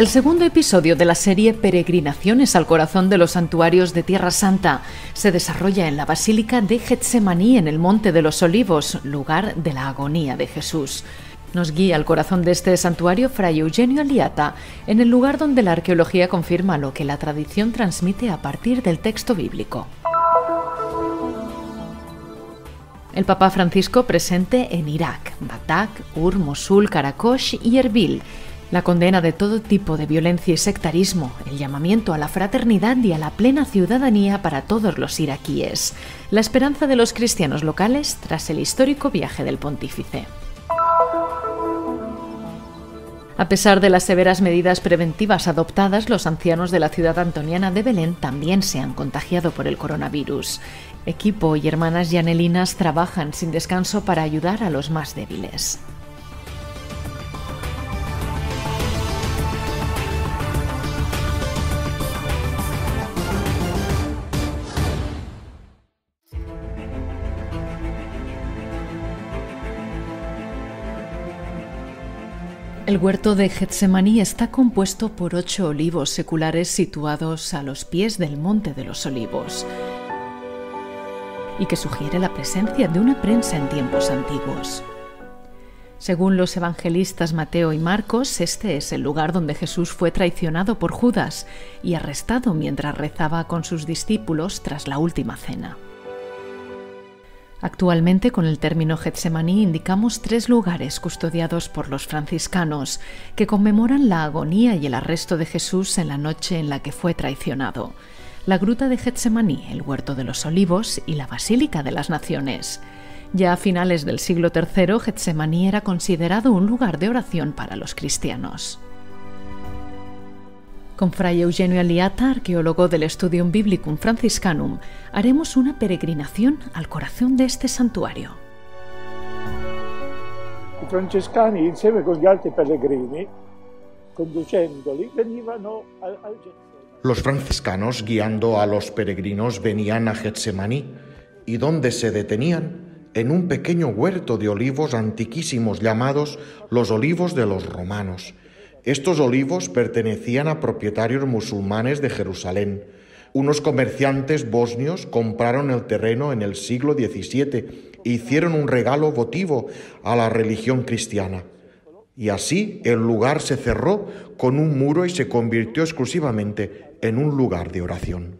El segundo episodio de la serie Peregrinaciones al corazón de los santuarios de Tierra Santa se desarrolla en la Basílica de Getsemaní, en el Monte de los Olivos, lugar de la agonía de Jesús. Nos guía al corazón de este santuario Fray Eugenio Aliata, en el lugar donde la arqueología confirma lo que la tradición transmite a partir del texto bíblico. El Papa Francisco presente en Irak, Bagdad, Ur, Mosul, Karakosh y Erbil. La condena de todo tipo de violencia y sectarismo, el llamamiento a la fraternidad y a la plena ciudadanía para todos los iraquíes. La esperanza de los cristianos locales tras el histórico viaje del pontífice. A pesar de las severas medidas preventivas adoptadas, los ancianos de la ciudad antoniana de Belén también se han contagiado por el coronavirus. Equipo y hermanas llanelinas trabajan sin descanso para ayudar a los más débiles. El huerto de Getsemaní está compuesto por 8 olivos seculares situados a los pies del Monte de los Olivos, y que sugiere la presencia de una prensa en tiempos antiguos. Según los evangelistas Mateo y Marcos, este es el lugar donde Jesús fue traicionado por Judas y arrestado mientras rezaba con sus discípulos tras la última cena. Actualmente, con el término Getsemaní indicamos 3 lugares custodiados por los franciscanos que conmemoran la agonía y el arresto de Jesús en la noche en la que fue traicionado: la gruta de Getsemaní, el huerto de los Olivos y la Basílica de las Naciones. Ya a finales del siglo III, Getsemaní era considerado un lugar de oración para los cristianos. Con Fray Eugenio Aliata, arqueólogo del Studium Biblicum Franciscanum, haremos una peregrinación al corazón de este santuario. I francescani, insieme con gli altri pellegrini, conducendoli, venivano al Getsemani. Los franciscanos, guiando a los peregrinos, venían a Getsemaní, y donde se detenían, en un pequeño huerto de olivos antiquísimos llamados los olivos de los romanos. Estos olivos pertenecían a propietarios musulmanes de Jerusalén. Unos comerciantes bosnios compraron el terreno en el siglo XVII e hicieron un regalo votivo a la religión cristiana. Y así el lugar se cerró con un muro y se convirtió exclusivamente en un lugar de oración.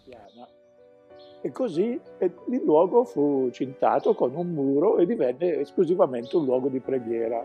E così il luogo fu cintato con un muro e divenne esclusivamente un luogo di preghiera.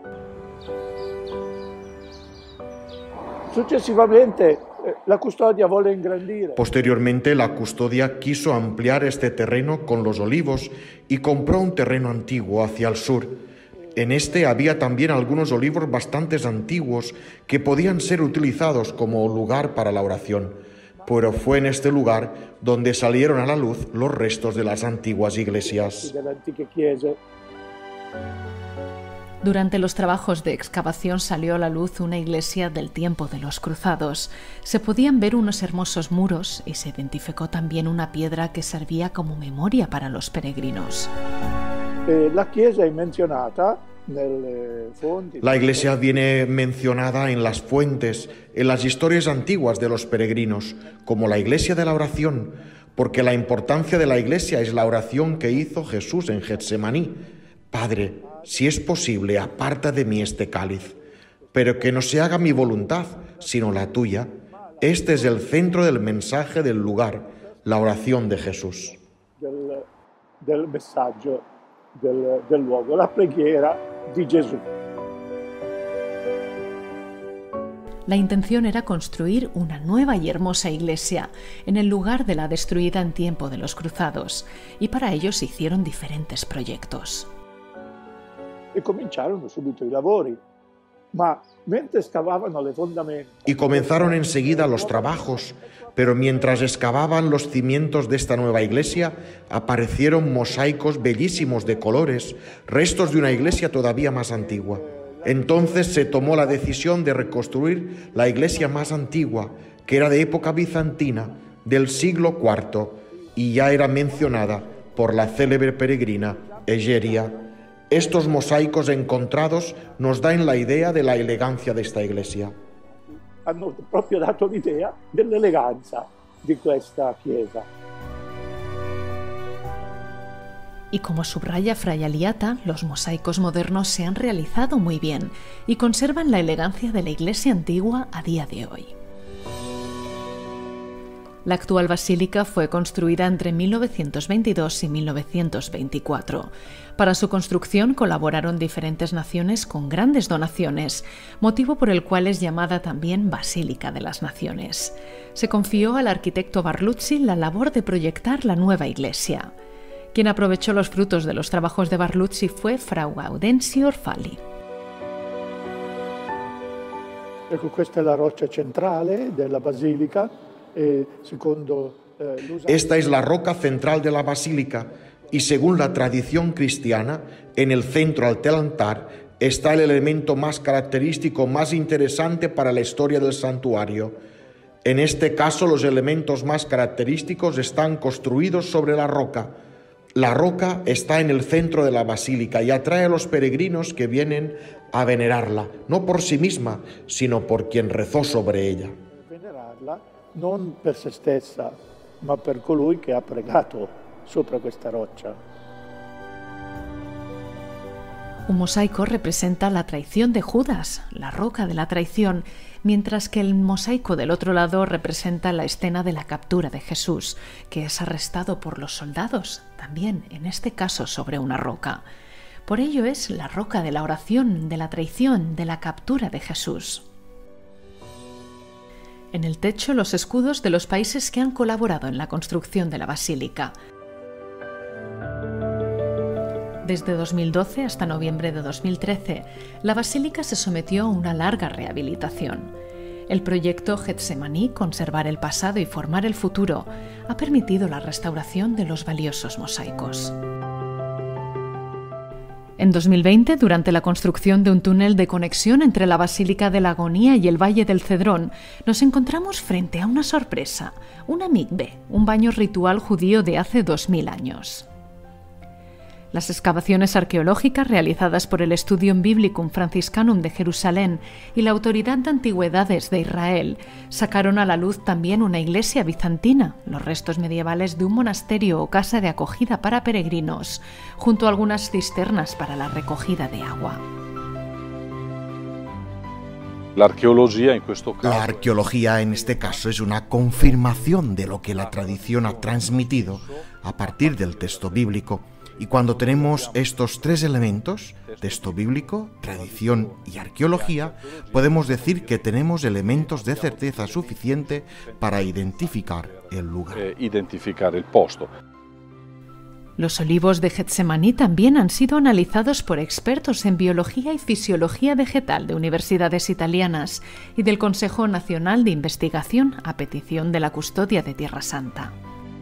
Successivamente la custodia volle ingrandire. Posteriormente, la custodia quiso ampliar este terreno con los olivos y compró un terreno antiguo hacia el sur. En este había también algunos olivos bastante antiguos que podían ser utilizados como lugar para la oración, pero fue en este lugar donde salieron a la luz los restos de las antiguas iglesias. Durante los trabajos de excavación salió a la luz una iglesia del tiempo de los cruzados. Se podían ver unos hermosos muros y se identificó también una piedra que servía como memoria para los peregrinos. La iglesia viene mencionada en las fuentes, en las historias antiguas de los peregrinos, como la iglesia de la oración, porque la importancia de la iglesia es la oración que hizo Jesús en Getsemaní. Padre, si es posible, aparta de mí este cáliz, pero que no se haga mi voluntad, sino la tuya. Este es el centro del mensaje del lugar, la oración de Jesús. Del messaggio del luogo, la preghiera di Gesù. La intención era construir una nueva y hermosa iglesia en el lugar de la destruida en tiempo de los cruzados, y para ello se hicieron diferentes proyectos. E cominciarono subito i lavori, ma mentre scavavano le fondamenta. Y comenzaron enseguida los trabajos, pero mientras excavaban los cimientos de esta nueva iglesia, aparecieron mosaicos bellísimos de colores, restos de una iglesia todavía más antigua. Entonces se tomó la decisión de reconstruir la iglesia más antigua, que era de época bizantina, del siglo IV, y ya era mencionada por la célebre peregrina Egeria. Estos mosaicos encontrados nos dan la idea de la elegancia de esta iglesia. hanno proprio dato l'idea dell'eleganza di questa chiesa. Y como subraya Fray Aliata, los mosaicos modernos se han realizado muy bien y conservan la elegancia de la iglesia antigua a día de hoy. La actual basílica fue construida entre 1922 y 1924. Para su construcción colaboraron diferentes naciones con grandes donaciones, motivo por el cual es llamada también Basílica de las Naciones. Se confió al arquitecto Barluzzi la labor de proyectar la nueva iglesia. Quien aprovechó los frutos de los trabajos de Barluzzi fue Fra Gaudenzio Orfali. Ecco, questa è la roccia centrale della basilica. Esta es la roca central de la basílica y según la tradición cristiana, en el centro del altar está el elemento más característico, más interesante para la historia del santuario. En este caso, los elementos más característicos están construidos sobre la roca. La roca está en el centro de la basílica y atrae a los peregrinos que vienen a venerarla, no por sí misma, sino por quien rezó sobre ella. Non per se stessa, ma per colui che ha pregato sopra questa roccia. Un mosaico representa la traición de Judas, la roca de la traición, mientras que el mosaico del otro lado representa la escena de la captura de Jesús, que es arrestado por los soldados, también en este caso sobre una roca. Por ello es la roca de la oración, de la traición, de la captura de Jesús. En el techo, los escudos de los países que han colaborado en la construcción de la basílica. Desde 2012 hasta noviembre de 2013, la basílica se sometió a una larga rehabilitación. El proyecto Getsemaní, conservar el pasado y formar el futuro, ha permitido la restauración de los valiosos mosaicos. En 2020, durante la construcción de un túnel de conexión entre la Basílica de la Agonía y el Valle del Cedrón, nos encontramos frente a una sorpresa, una mikve, un baño ritual judío de hace 2000 años. Las excavaciones arqueológicas realizadas por el Studium Biblicum Franciscanum de Jerusalén y la Autoridad de Antigüedades de Israel sacaron a la luz también una iglesia bizantina, los restos medievales de un monasterio o casa de acogida para peregrinos, junto a algunas cisternas para la recogida de agua. La arqueología en este caso es una confirmación de lo que la tradición ha transmitido a partir del texto bíblico. Y cuando tenemos estos tres elementos, texto bíblico, tradición y arqueología, podemos decir que tenemos elementos de certeza suficiente para identificar el lugar. Identificar el posto. Los olivos de Getsemaní también han sido analizados por expertos en biología y fisiología vegetal de universidades italianas y del Consejo Nacional de Investigación a petición de la Custodia de Tierra Santa.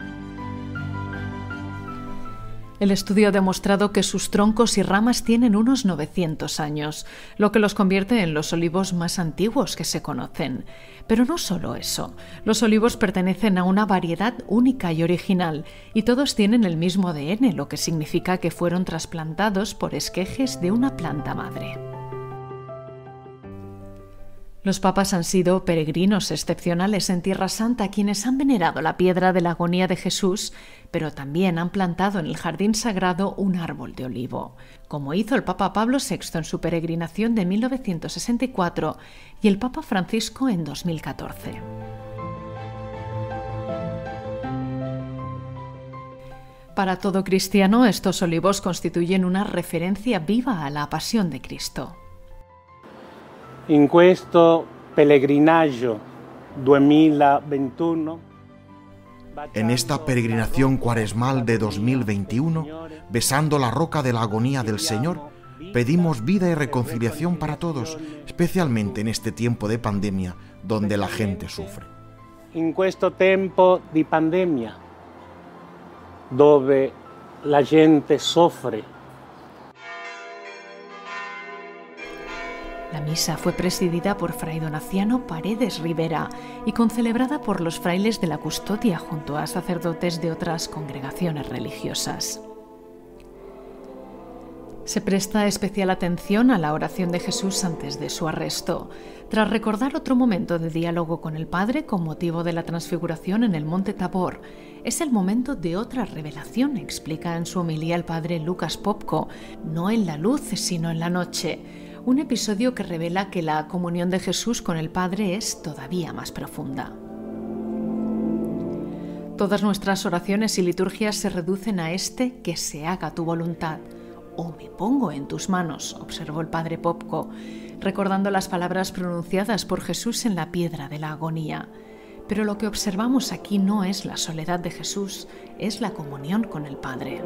El estudio ha demostrado que sus troncos y ramas tienen unos 900 años, lo que los convierte en los olivos más antiguos que se conocen. Pero no solo eso, los olivos pertenecen a una variedad única y original, y todos tienen el mismo ADN, lo que significa que fueron trasplantados por esquejes de una planta madre. Los papas han sido peregrinos excepcionales en Tierra Santa quienes han venerado la piedra de la agonía de Jesús, pero también han plantado en el jardín sagrado un árbol de olivo, como hizo el Papa Pablo VI en su peregrinación de 1964 y el Papa Francisco en 2014. Para todo cristiano, estos olivos constituyen una referencia viva a la pasión de Cristo. In questo pellegrinaggio 2021, en esta peregrinación cuaresmal de 2021, besando la roca de la agonía del Señor, pedimos vida y reconciliación para todos, especialmente en este tiempo de pandemia donde la gente sufre. In questo tempo di pandemia, dove la gente soffre. La misa fue presidida por Fray Donaciano Paredes Rivera y concelebrada por los frailes de la Custodia junto a sacerdotes de otras congregaciones religiosas. Se presta especial atención a la oración de Jesús antes de su arresto, tras recordar otro momento de diálogo con el Padre con motivo de la transfiguración en el monte Tabor. Es el momento de otra revelación, explica en su homilía el Padre Lucas Popko, no en la luz, sino en la noche. Un episodio que revela que la comunión de Jesús con el Padre es todavía más profunda. Todas nuestras oraciones y liturgias se reducen a que se haga tu voluntad. O me pongo en tus manos, observó el Padre Popko, recordando las palabras pronunciadas por Jesús en la piedra de la agonía. Pero lo que observamos aquí no es la soledad de Jesús, es la comunión con el Padre.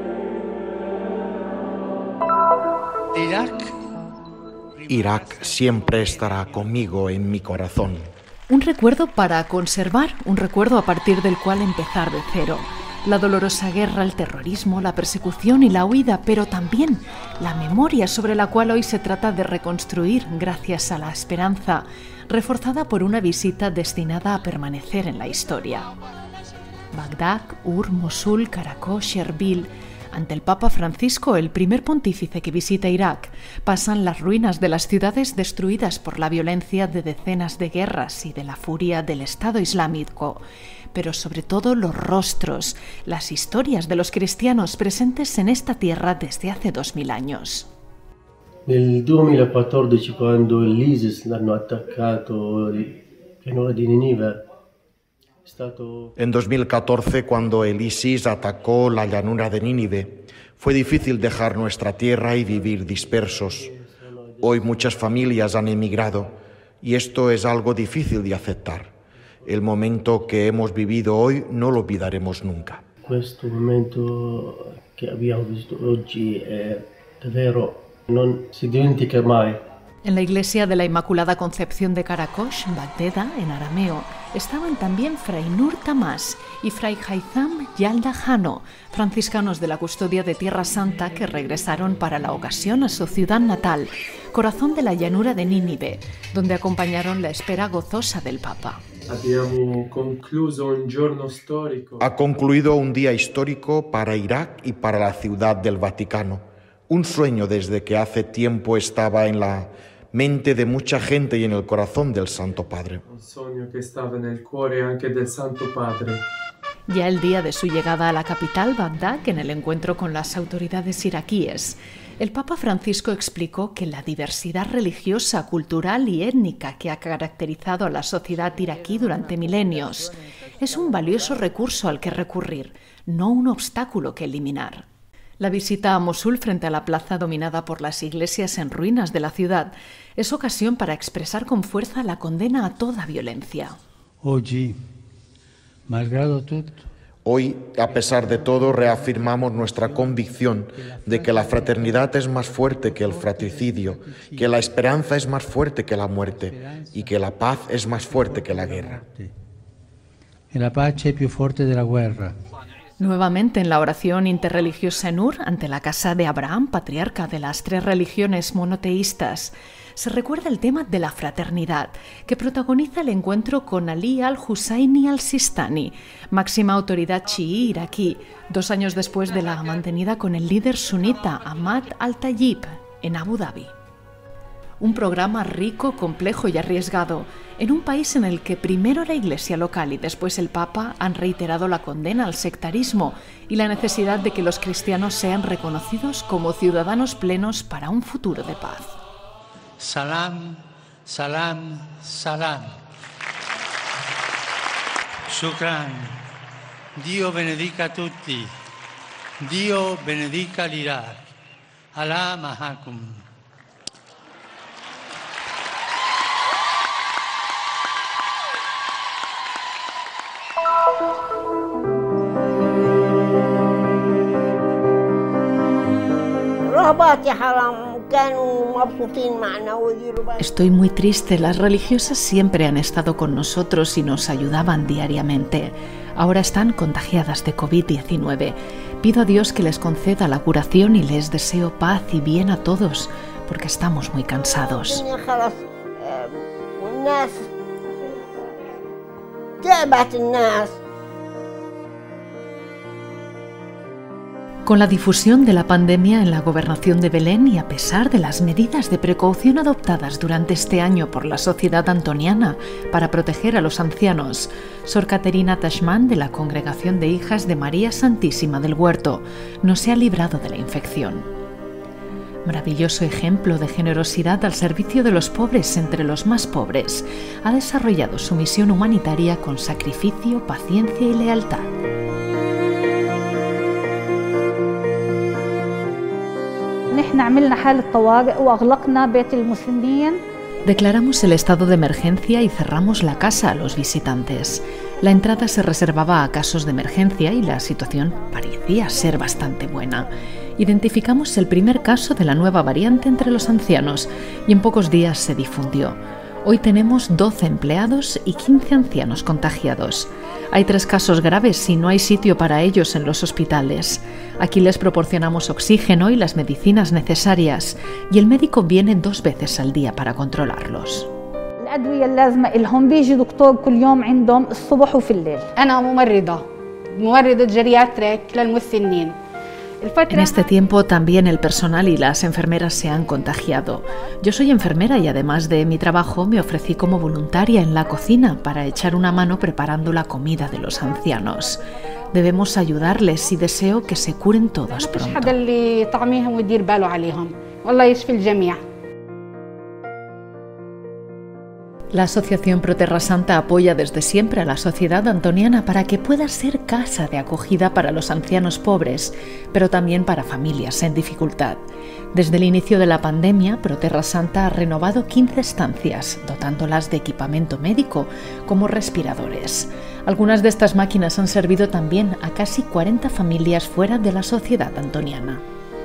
Irak siempre estará conmigo en mi corazón. Un recuerdo para conservar, un recuerdo a partir del cual empezar de cero. La dolorosa guerra, el terrorismo, la persecución y la huida, pero también la memoria sobre la cual hoy se trata de reconstruir gracias a la esperanza, reforzada por una visita destinada a permanecer en la historia. Bagdad, Ur, Mosul, Karakosh, Erbil. Ante el Papa Francisco, el primer pontífice que visita Irak, pasan las ruinas de las ciudades destruidas por la violencia de decenas de guerras y de la furia del Estado Islámico, pero sobre todo los rostros, las historias de los cristianos presentes en esta tierra desde hace 2000 años. Nel 2014, quando l'ISIS l'hanno attaccato il pianura di Ninive, En 2014, cuando el ISIS atacó la llanura de Nínive, fue difícil dejar nuestra tierra y vivir dispersos. Hoy muchas familias han emigrado y esto es algo difícil de aceptar. El momento que hemos vivido hoy no lo olvidaremos nunca. Questo momento che abbiamo visto oggi è davvero non si dimentica mai. En la iglesia de la Inmaculada Concepción de Karakosh, Bagdeda, en arameo, estaban también Fray Nur Tamás y Fray Haitham Yalda Jano, franciscanos de la custodia de Tierra Santa que regresaron para la ocasión a su ciudad natal, corazón de la llanura de Nínive, donde acompañaron la espera gozosa del Papa. Ha concluido un día histórico para Irak y para la Ciudad del Vaticano. Un sueño desde que hace tiempo estaba en la mente de mucha gente y en el corazón del Santo Padre. Un sueño que estaba en el cuore anche del Santo Padre. Ya el día de su llegada a la capital, Bagdad, en el encuentro con las autoridades iraquíes, el Papa Francisco explicó que la diversidad religiosa, cultural y étnica que ha caracterizado a la sociedad iraquí durante milenios es un valioso recurso al que recurrir, no un obstáculo que eliminar. La visita a Mosul frente a la plaza dominada por las iglesias en ruinas de la ciudad es ocasión para expresar con fuerza la condena a toda violencia. Hoy, a pesar de todo, reafirmamos nuestra convicción de que la fraternidad es más fuerte que el fratricidio, que la esperanza es más fuerte que la muerte y que la paz es más fuerte que la guerra. La pace è più forte della guerra. Nuevamente en la oración interreligiosa en Ur, ante la casa de Abraham, patriarca de las 3 religiones monoteístas, se recuerda el tema de la fraternidad, que protagoniza el encuentro con Ali al-Husayni al-Sistani, máxima autoridad chií iraquí, 2 años después de la mantenida con el líder sunita Ahmad al-Tayyib, en Abu Dhabi. Un programa rico, complejo y arriesgado, en un país en el que primero la Iglesia local y después el Papa han reiterado la condena al sectarismo y la necesidad de que los cristianos sean reconocidos como ciudadanos plenos para un futuro de paz. Salam, salam, salam. Shukran. Dio benedica a tutti. Dio benedica l'Irak. Allah mahakum. Estoy muy triste, las religiosas siempre han estado con nosotros y nos ayudaban diariamente. Ahora están contagiadas de COVID-19. Pido a Dios que les conceda la curación y les deseo paz y bien a todos, porque estamos muy cansados. Con la difusión de la pandemia en la gobernación de Belén y a pesar de las medidas de precaución adoptadas durante este año por la Sociedad Antoniana para proteger a los ancianos, Sor Caterina Tashman, de la Congregación de Hijas de María Santísima del Huerto, no se ha librado de la infección. Maravilloso ejemplo de generosidad al servicio de los pobres entre los más pobres, ha desarrollado su misión humanitaria con sacrificio, paciencia y lealtad. Declaramos el estado de emergencia y cerramos la casa a los visitantes. La entrada se reservaba a casos de emergencia y la situación parecía ser bastante buena. Identificamos el primer caso de la nueva variante entre los ancianos y en pocos días se difundió. Hoy tenemos 12 empleados y 15 ancianos contagiados. Hay 3 casos graves y no hay sitio para ellos en los hospitales. Aquí les proporcionamos oxígeno y las medicinas necesarias y el médico viene 2 veces al día para controlarlos. En este tiempo también el personal y las enfermeras se han contagiado. Yo soy enfermera y además de mi trabajo me ofrecí como voluntaria en la cocina para echar una mano preparando la comida de los ancianos. Debemos ayudarles y deseo que se curen todos pronto. La Asociación Pro Terra Santa apoya desde siempre a la Sociedad Antoniana para que pueda ser casa de acogida para los ancianos pobres, pero también para familias en dificultad. Desde el inicio de la pandemia, Pro Terra Santa ha renovado 15 estancias, dotándolas de equipamiento médico, como respiradores. Algunas de estas máquinas han servido también a casi 40 familias fuera de la Sociedad Antoniana.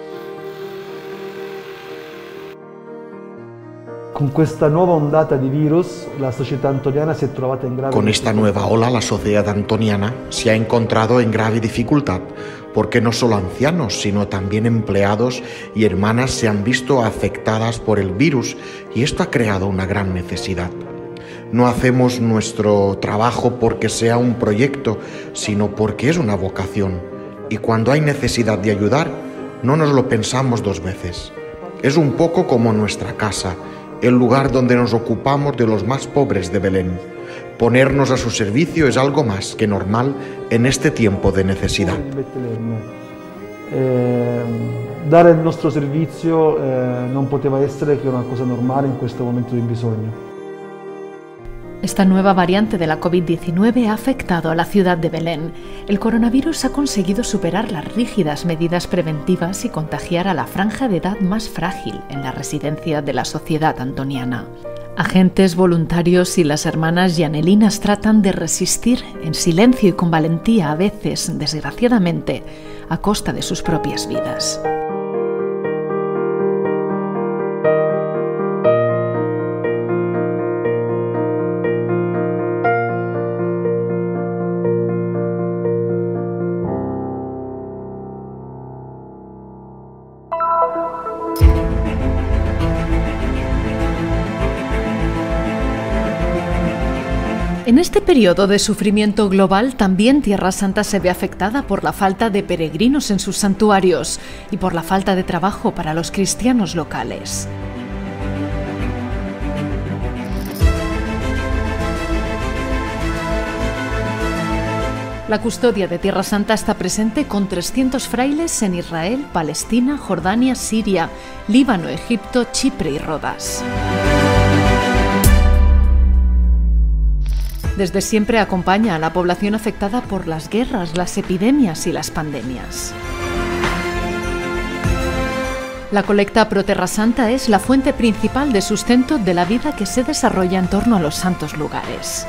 Con esta nueva ondata di virus, la Sociedad Antoniana se è trovata in grave... Con esta nueva ola, la Sociedad Antoniana se ha encontrado en grave dificultad, porque no solo ancianos, sino también empleados y hermanas se han visto afectadas por el virus, y esto ha creado una gran necesidad. No hacemos nuestro trabajo porque sea un proyecto, sino porque es una vocación. Y cuando hay necesidad de ayudar, no nos lo pensamos 2 veces. Es un poco como nuestra casa, el lugar donde nos ocupamos de los más pobres de Belén. Ponernos a su servicio es algo más que normal en este tiempo de necesidad. Dare il nostro servizio non poteva essere che una cosa normale in questo momento di bisogno. Esta nueva variante de la COVID-19 ha afectado a la ciudad de Belén. El coronavirus ha conseguido superar las rígidas medidas preventivas y contagiar a la franja de edad más frágil en la residencia de la Sociedad Antoniana. Agentes, voluntarios y las hermanas llanelinas tratan de resistir en silencio y con valentía, a veces, desgraciadamente, a costa de sus propias vidas. En este periodo de sufrimiento global también Tierra Santa se ve afectada por la falta de peregrinos en sus santuarios y por la falta de trabajo para los cristianos locales. La custodia de Tierra Santa está presente con 300 frailes en Israel, Palestina, Jordania, Siria, Líbano, Egipto, Chipre y Rodas. Desde siempre acompaña a la población afectada por las guerras, las epidemias y las pandemias. La colecta Pro Terra Santa es la fuente principal de sustento de la vida que se desarrolla en torno a los santos lugares.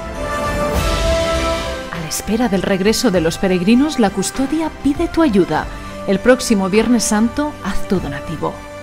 A la espera del regreso de los peregrinos, la custodia pide tu ayuda. El próximo Viernes Santo, haz tu donativo.